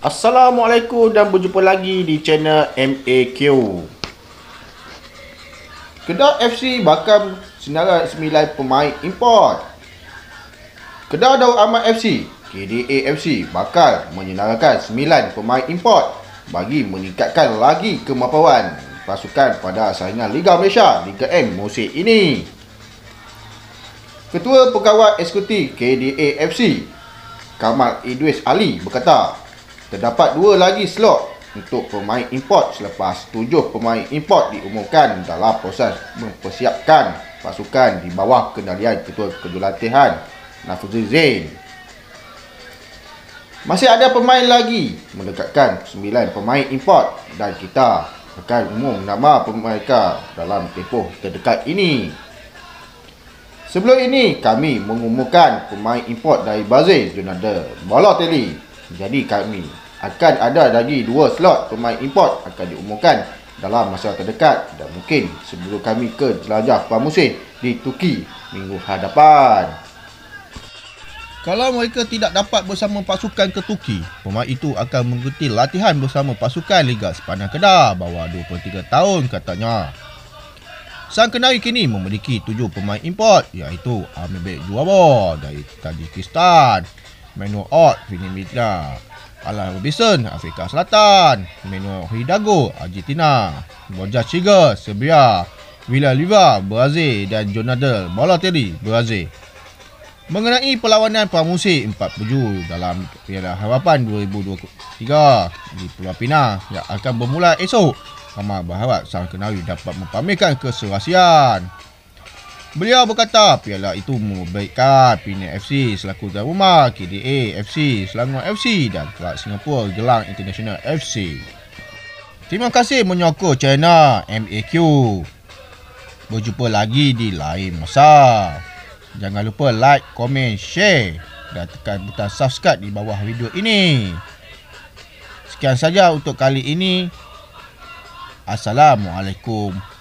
Assalamualaikum dan berjumpa lagi di channel MAQ. Kedah FC bakal senarai 9 pemain import. Kedah Daud Ahmad FC, KDA FC bakal menyenaraikan 9 pemain import bagi meningkatkan lagi kemampuan pasukan pada saingan Liga Malaysia Liga M musim ini. Ketua Pegawai Eksekutif KDA FC, Kamal Idris Ali berkata, terdapat 2 lagi slot untuk pemain import selepas 7 pemain import diumumkan dalam proses mempersiapkan pasukan di bawah kendalian Ketua Kejurulatihan Nafizuddin Zain. Masih ada pemain lagi mendekatkan 9 pemain import dan kita akan umum nama mereka dalam tempoh terdekat ini. Sebelum ini kami mengumumkan pemain import dari Brazil, Jonathan Balotelli. Jadi kami akan ada lagi 2 slot pemain import akan diumumkan dalam masa terdekat dan mungkin sebelum kami ke jelajah pramusim di Turki minggu hadapan. Kalau mereka tidak dapat bersama pasukan ke Turki, pemain itu akan mengikuti latihan bersama pasukan Liga Sepanang Kedah bawah 23 tahun katanya. Sang Kenari kini memiliki 7 pemain import iaitu Amir Juwaba dari Tajikistan, Manuel Ott, Filipina, Alan Robinson, Afrika Selatan, Manuel Hidalgo, Argentina, Borja Chiga, Serbia, Villa Liva, Brazil dan Jonathan Balotelli, Brazil. Mengenai perlawanan pramusim 47 dalam Piala Harapan 2023 di Pulau Pinang yang akan bermula esok, Kamal berharap Sang Kenari dapat mempamerkan keserasian. Beliau berkata piala itu membaikkan Penang FC selaku tuan rumah, KDA FC, Selangor FC dan Kelab Singapura Gelang International FC. Terima kasih menyokong channel MAQ. Berjumpa lagi di lain masa. Jangan lupa like, komen, share dan tekan butang subscribe di bawah video ini. Sekian saja untuk kali ini. Assalamualaikum.